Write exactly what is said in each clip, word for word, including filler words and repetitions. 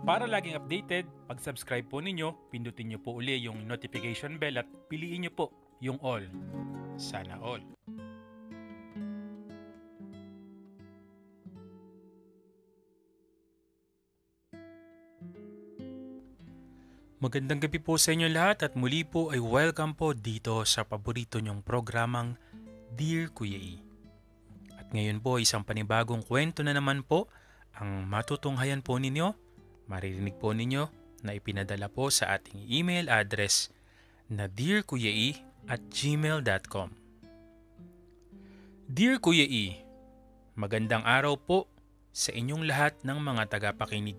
Para laging updated, pag-subscribe po ninyo, pindutin nyo po uli yung notification bell at piliin nyo po yung all. Sana all. Magandang gabi po sa inyo lahat at muli po ay welcome po dito sa paborito nyong programang Dear Kuya E. At ngayon po isang panibagong kwento na naman po ang matutunghayan po ninyo, maririnig po ninyo na ipinadala po sa ating email address na dearkuyae at gmail dot com. Dear Kuya E, magandang araw po sa inyong lahat ng mga tagapakinig.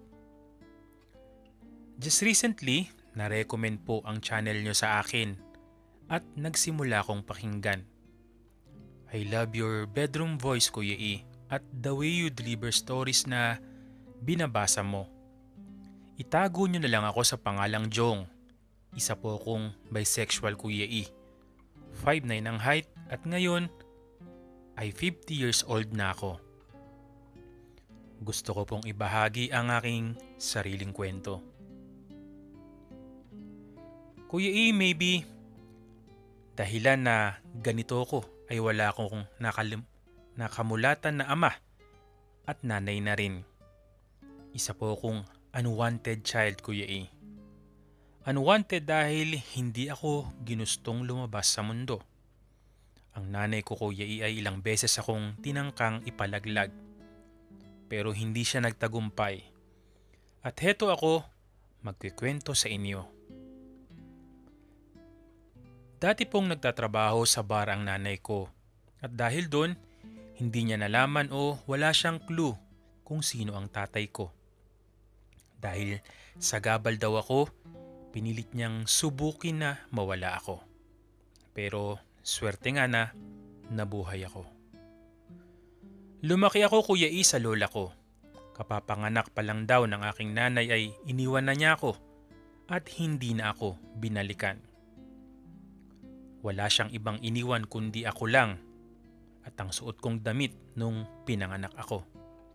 Just recently, na-recommend po ang channel nyo sa akin at nagsimula akong pakinggan. I love your bedroom voice, Kuya E, at the way you deliver stories na binabasa mo. Itago nyo na lang ako sa pangalang Jong. Isa po akong bisexual, Kuya E. five nine ang height at ngayon ay fifty years old na ako. Gusto ko pong ibahagi ang aking sariling kwento. Kuya E, maybe dahilan na ganito ko ay wala akong nakalim- nakamulatan na ama at nanay na rin. Isa po akong unwanted child, Kuya E. Unwanted dahil hindi ako ginustong lumabas sa mundo. Ang nanay ko, Kuya E, ay ilang beses akong tinangkang ipalaglag. Pero hindi siya nagtagumpay. At heto ako magkikwento sa inyo. Dati pong nagtatrabaho sa bar ang nanay ko at dahil doon, hindi niya nalaman o wala siyang clue kung sino ang tatay ko. Dahil sagabal daw ako, pinilit niyang subukin na mawala ako. Pero swerte nga na nabuhay ako. Lumaki ako, Kuya E, sa lola ko. Kapapanganak pa lang daw ng aking nanay ay iniwan na niya ako at hindi na ako binalikan. Wala siyang ibang iniwan kundi ako lang at ang suot kong damit nung pinanganak ako.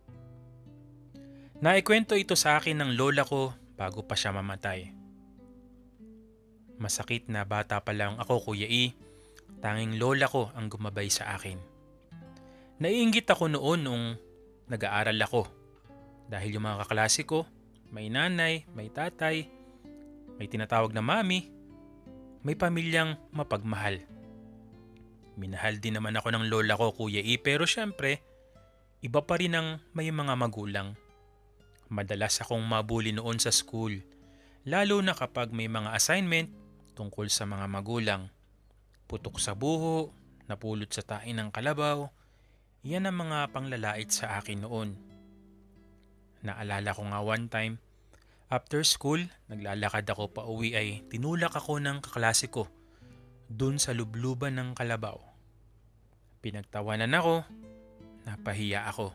Naikwento ito sa akin ng lola ko bago pa siya mamatay. Masakit na bata pa lang ako, Kuya E, tanging lola ko ang gumabay sa akin. Naiinggit ako noon nung nag-aaral ako dahil yung mga kaklase ko, may nanay, may tatay, may tinatawag na mami, may pamilyang mapagmahal. Minahal din naman ako ng lola ko, Kuya E, pero syempre, iba pa rin ang may mga magulang. Madalas akong mabuli noon sa school, lalo na kapag may mga assignment tungkol sa mga magulang. Putok sa buho, napulot sa tain ng kalabaw, yan ang mga panglalait sa akin noon. Naalala ko nga one time, after school, naglalakad ako pa uwi ay tinulak ako ng kaklase ko dun sa lubluban ng kalabaw. Pinagtawanan ako, napahiya ako.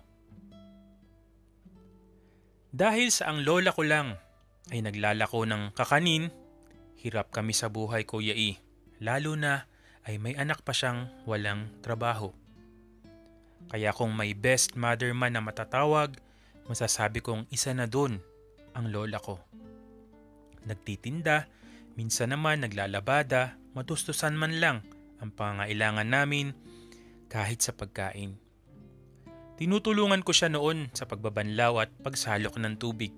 Dahil sa ang lola ko lang ay naglalako ng kakanin, hirap kami sa buhay, Kuya E. Lalo na ay may anak pa siyang walang trabaho. Kaya kung may best mother man na matatawag, masasabi kong isa na dun ang lola ko. Nagtitinda, minsan naman naglalabada, matustusan man lang ang pangailangan namin kahit sa pagkain. Tinutulungan ko siya noon sa pagbabanlaw at pagsalok ng tubig.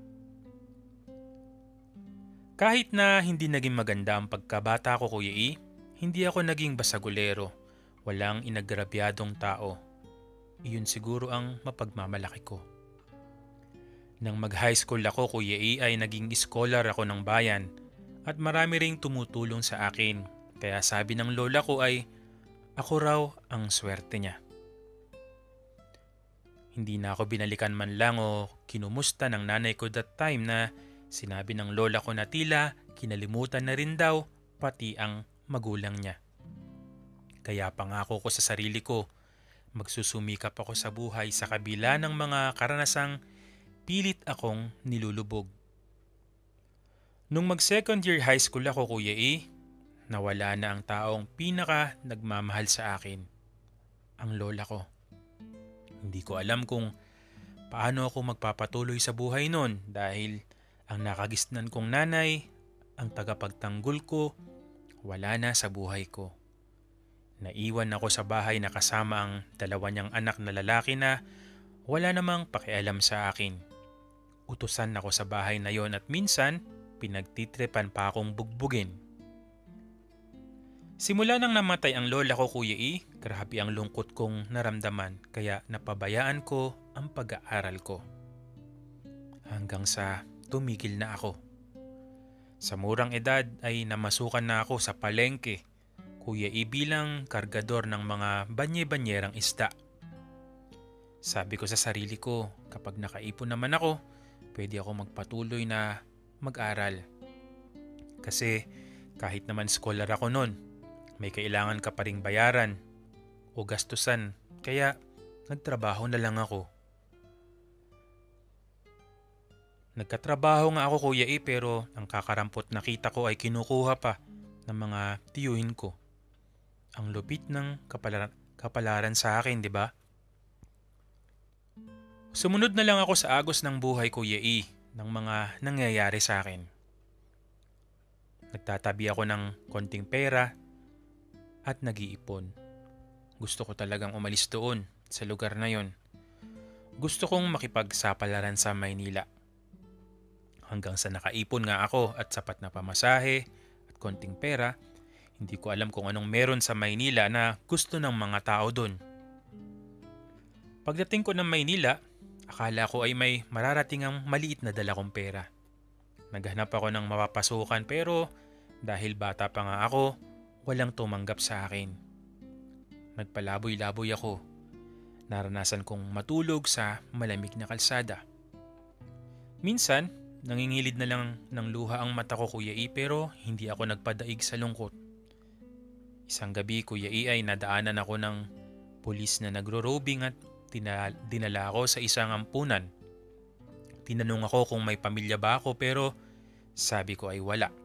Kahit na hindi naging maganda ang pagkabata ko, Kuya E, hindi ako naging basagulero, walang inagrabyadong tao. Iyon siguro ang mapagmamalaki ko. Nang mag-high school ako, Kuya E, ay naging scholar ako ng bayan at marami ring tumutulong sa akin. Kaya sabi ng lola ko ay ako raw ang swerte niya. Hindi na ako binalikan man lang o kinumusta ng nanay ko that time na sinabi ng lola ko na tila kinalimutan na rin daw pati ang magulang niya. Kaya pangako ko sa sarili ko, magsusumikap ako sa buhay sa kabila ng mga karanasang pilit akong nilulubog. Nung mag-second year high school ako, Kuya E, nawala na ang taong pinaka nagmamahal sa akin, ang lola ko. Hindi ko alam kung paano ako magpapatuloy sa buhay nun dahil ang nakagisnan kong nanay, ang tagapagtanggol ko, wala na sa buhay ko. Naiwan ako sa bahay na kasama ang dalawa niyang anak na lalaki na wala namang pakialam sa akin. Utusan ako sa bahay na yon at minsan pinagtitripan pa akong bugbugin. Simula nang namatay ang lola ko, Kuya E, grabe ang lungkot kong naramdaman kaya napabayaan ko ang pag-aaral ko. Hanggang sa tumigil na ako. Sa murang edad ay namasukan na ako sa palengke, Kuya E, bilang kargador ng mga banye-banyerang isda. Sabi ko sa sarili ko, kapag nakaipon naman ako, pwede ako magpatuloy na mag-aral. Kasi kahit naman scholar ako noon, may kailangan ka pa ring bayaran o gastusan, kaya nagtrabaho na lang ako. Nagkatrabaho nga ako, Kuya E, pero ang kakarampot na kita ko ay kinukuha pa ng mga tiyuhin ko. Ang lupit ng kapalaran, kapalaran sa akin, di ba? Sumunod na lang ako sa agos ng buhay, Kuya E, ng mga nangyayari sa akin. Nagtatabi ako ng konting pera at nag-iipon. Gusto ko talagang umalis doon sa lugar na yon. Gusto kong makipagsapalaran sa Maynila. Hanggang sa nakaipon nga ako at sapat na pamasahe at konting pera, hindi ko alam kung anong meron sa Maynila na gusto ng mga tao doon. Pagdating ko ng Maynila, akala ko ay may mararating ang maliit na dala kong pera. Naghanap ako ng mapapasukan pero dahil bata pa nga ako, walang tumanggap sa akin. Nagpalaboy-laboy ako. Naranasan kong matulog sa malamig na kalsada. Minsan, nangingilid na lang ng luha ang mata ko, Kuya E, pero hindi ako nagpadaig sa lungkot. Isang gabi, Kuya E, ay nadaanan ako ng pulis na nagro-robing at dinala ako sa isang ampunan. Tinanong ako kung may pamilya ba ako pero sabi ko ay wala.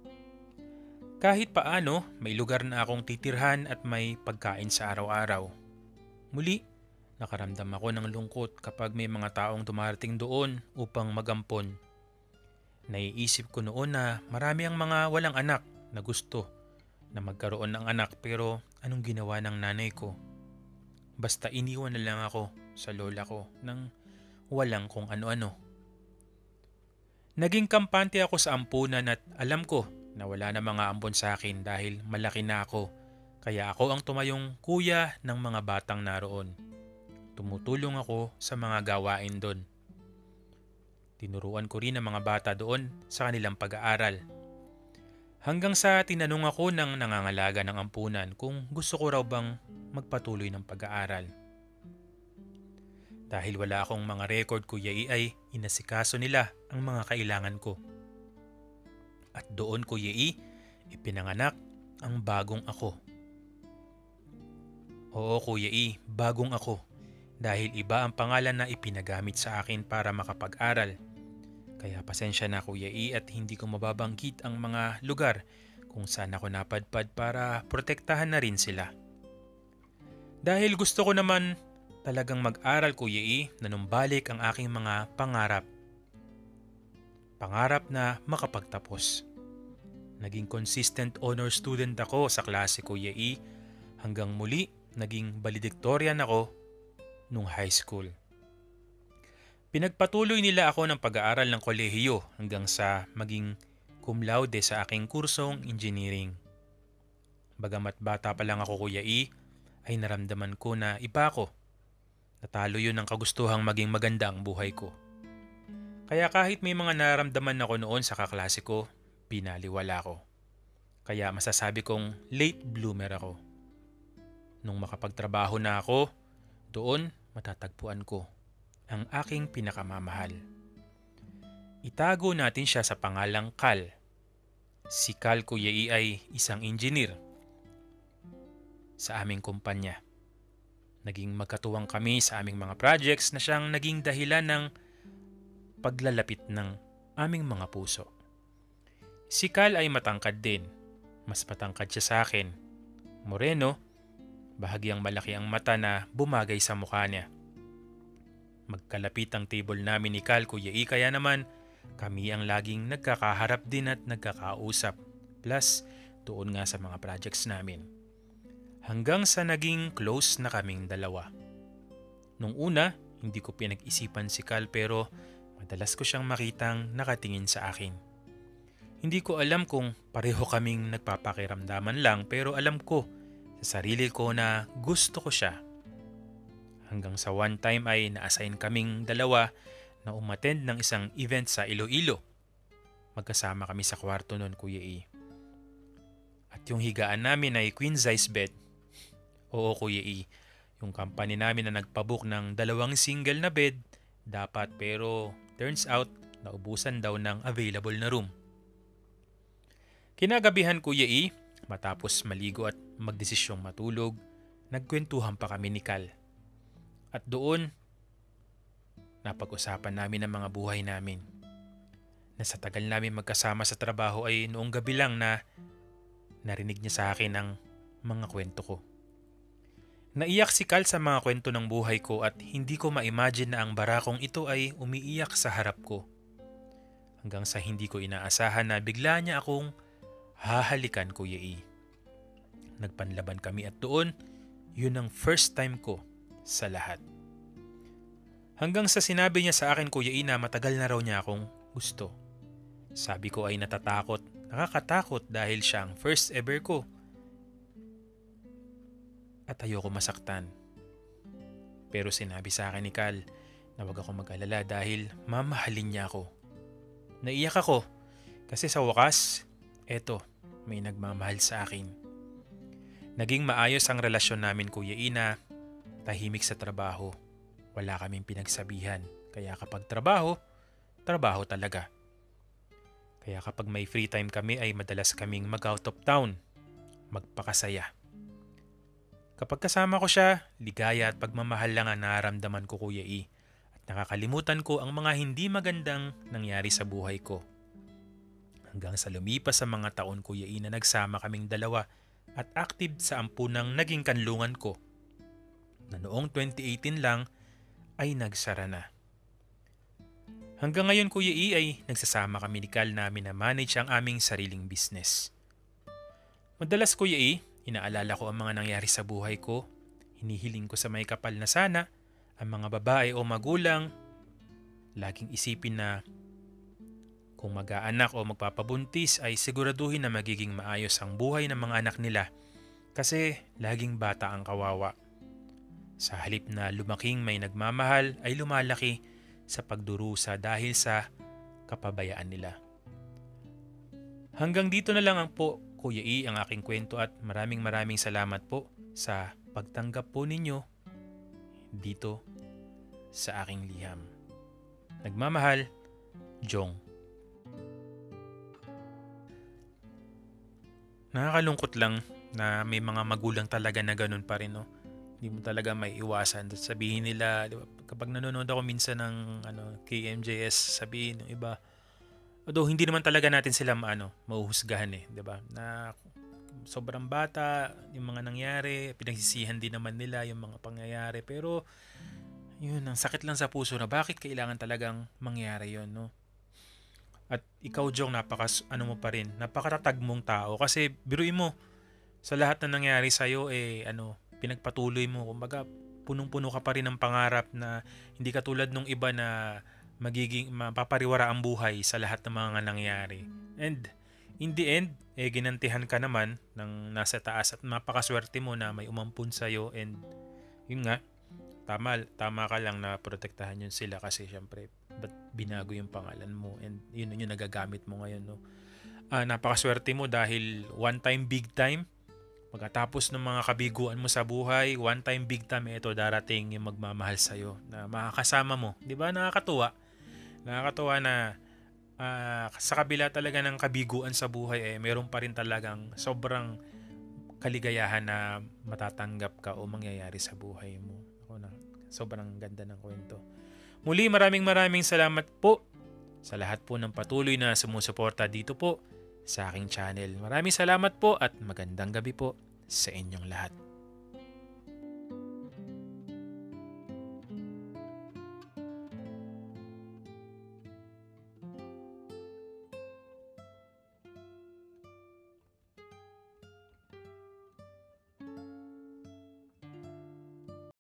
Kahit paano, may lugar na akong titirhan at may pagkain sa araw-araw. Muli, nakaramdam ako ng lungkot kapag may mga taong dumarating doon upang magampon. Naiisip ko noon na marami ang mga walang anak na gusto na magkaroon ng anak pero anong ginawa ng nanay ko? Basta iniwan na lang ako sa lola ko nang walang kung ano-ano. Naging kampante ako sa ampunan at alam ko na wala na mga ambon sa akin dahil malaki na ako, kaya ako ang tumayong kuya ng mga batang naroon. Tumutulong ako sa mga gawain doon. Tinuruan ko rin ang mga bata doon sa kanilang pag-aaral. Hanggang sa tinanong ako ng nangangalaga ng ampunan kung gusto ko raw bang magpatuloy ng pag-aaral. Dahil wala akong mga record, Kuya E, ay inasikaso nila ang mga kailangan ko. At doon, Kuya E, ipinanganak ang bagong ako. Oo, Kuya E, bagong ako. Dahil iba ang pangalan na ipinagamit sa akin para makapag-aral. Kaya pasensya na, Kuya E, at hindi ko mababanggit ang mga lugar kung saan ako napadpad para protektahan na rin sila. Dahil gusto ko naman talagang mag-aral, Kuya E, nanumbalik ang aking mga pangarap. Pangarap na makapagtapos. Naging consistent honor student ako sa klase, Kuya E, hanggang muli naging valedictorian ako nung high school. Pinagpatuloy nila ako ng pag-aaral ng kolehiyo hanggang sa maging cum laude sa aking kursong engineering. Bagamat bata pa lang ako, Kuya E, ay naramdaman ko na iba ako. Natalo yun ng kagustuhang maging maganda ang buhay ko. Kaya kahit may mga nararamdaman ako noon sa kaklase ko, pinaliwala ko. Kaya masasabi kong late bloomer ako. Nung makapagtrabaho na ako, doon matatagpuan ko ang aking pinakamamahal. Itago natin siya sa pangalang Cal. Si Cal, Kuya E, ay isang engineer sa aming kumpanya. Naging magkatuwang kami sa aming mga projects na siyang naging dahilan ng paglalapit ng aming mga puso. Si Cal ay matangkad din. Mas matangkad siya sa akin. Moreno, bahagyang malaki ang mata na bumagay sa mukha niya. Magkalapit ang table namin ni Cal, Kuya E, kaya naman kami ang laging nagkakaharap din at nagkakausap. Plus, doon nga sa mga projects namin. Hanggang sa naging close na kaming dalawa. Nung una, hindi ko pinag-isipan si Cal pero madalas ko siyang makitang nakatingin sa akin. Hindi ko alam kung pareho kaming nagpapakiramdaman lang pero alam ko sa sarili ko na gusto ko siya. Hanggang sa one time ay na-assign kaming dalawa na umattend ng isang event sa Iloilo. Magkasama kami sa kwarto noon, Kuya E. At yung higaan namin ay queen size bed. Oo, Kuya E. Yung company namin na nagpabook ng dalawang single na bed, dapat pero turns out naubusan daw ng available na room. Kinagabihan, Kuya E, matapos maligo at magdesisyong matulog, nagkwentuhan pa kami ni Cal. At doon, napag-usapan namin ang mga buhay namin. Na sa tagal namin magkasama sa trabaho ay noong gabi lang na narinig niya sa akin ang mga kwento ko. Naiyak si Cal sa mga kwento ng buhay ko at hindi ko ma-imagine na ang barakong ito ay umiiyak sa harap ko. Hanggang sa hindi ko inaasahan na bigla niya akong hahalikan, Kuya E. Nagpanlaban kami at doon, yun ang first time ko sa lahat. Hanggang sa sinabi niya sa akin, Kuya E, na matagal na raw niya akong gusto. Sabi ko ay natatakot, nakakatakot dahil siya ang first ever ko. At ayoko masaktan. Pero sinabi sa akin ni Cal na huwag ako mag-alala dahil mamahalin niya ako. Naiyak ako kasi sa wakas, eto, may nagmamahal sa akin. Naging maayos ang relasyon namin, Kuya E, na tahimik sa trabaho. Wala kaming pinagsabihan. Kaya kapag trabaho, trabaho talaga. Kaya kapag may free time kami ay madalas kaming mag-out of town. Magpakasaya. Kapag kasama ko siya, ligaya at pagmamahal lang ang nararamdaman ko, Kuya E. At nakakalimutan ko ang mga hindi magandang nangyari sa buhay ko. Hanggang sa lumipas sa mga taon, Kuya E, na nagsama kaming dalawa at active sa ampunang naging kanlungan ko. Na noong twenty eighteen lang ay nagsara na. Hanggang ngayon, Kuya E, ay nagsasama kami ni Cal na minamanage ang aming sariling business. Madalas, Kuya E, inaalala ko ang mga nangyari sa buhay ko. Hinihiling ko sa may kapal na sana ang mga babae o magulang laging isipin na kung mag-aanak o magpapabuntis ay siguraduhin na magiging maayos ang buhay ng mga anak nila kasi laging bata ang kawawa. Sa halip na lumaking may nagmamahal ay lumalaki sa pagdurusa dahil sa kapabayaan nila. Hanggang dito na lang ang po, Kuya E, ang aking kwento at maraming maraming salamat po sa pagtanggap po ninyo dito sa aking liham. Nagmamahal, Jong. Nakakalungkot lang na may mga magulang talaga na ganun pa rin, no? Hindi mo talaga may iwasan. Sabihin nila, di ba, kapag nanonood ako minsan ng ano, K M J S, sabihin ng iba, although hindi naman talaga natin sila maano, mahuhusgahan eh, di ba? Na sobrang bata, yung mga nangyari, pinagsisihan din naman nila yung mga pangyayari. Pero, yun, ang sakit lang sa puso na bakit kailangan talagang mangyari yun, no? At ikaw, Jong, napaka, ano mo pa rin, napakatatag mong tao. Kasi, biruin mo, sa lahat na nangyari sa'yo, eh, ano, pinagpatuloy mo. Kumbaga, punong-puno ka pa rin ng pangarap na hindi katulad nung iba na magiging, mapapariwara ang buhay sa lahat ng mga nangyari. And, in the end, eh, ginantihan ka naman ng nasa taas at napakaswerte mo na may umampun sa'yo. And, yun nga, tama, tama ka lang na protektahan yun sila kasi syempre, ba't binago yung pangalan mo? And yun yung nagagamit mo ngayon, no? Ah, napakaswerte mo dahil one time, big time. Pagkatapos ng mga kabiguan mo sa buhay, one time, big time, ito darating yung magmamahal sa'yo na makakasama mo. Di ba? Nakakatuwa. Nakakatuwa na uh, sa kabila talaga ng kabiguan sa buhay, eh, meron pa rin talagang sobrang kaligayahan na matatanggap ka o mangyayari sa buhay mo. Ako na, sobrang ganda ng kwento. Muli, maraming maraming salamat po sa lahat po ng patuloy na sumusuporta dito po sa aking channel. Maraming salamat po at magandang gabi po sa inyong lahat.